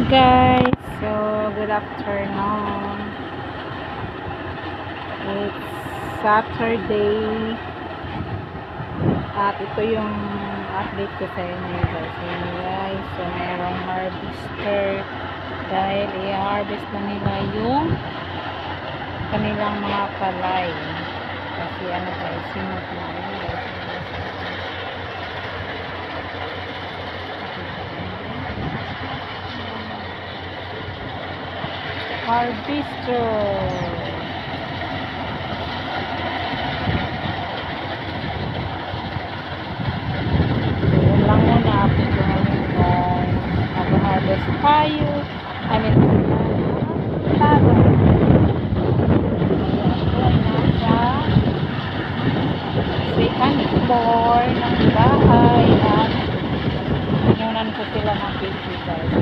Guys, so good afternoon. It's Saturday at ito yung update ko sa inyo guys. So merong harvester dahil i-harvest na nila yung kanilang mga palay kasi guys, simot na rin guys. Harvester. Yun lang muna update ko ngayon guys. Mag-harvest tayo. I mean, tayo. Second floor ng bahay at inunan ko sila ng PC guys.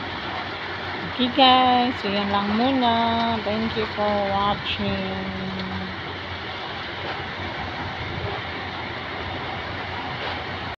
Okay guys, so yan lang muna. Thank you for watching.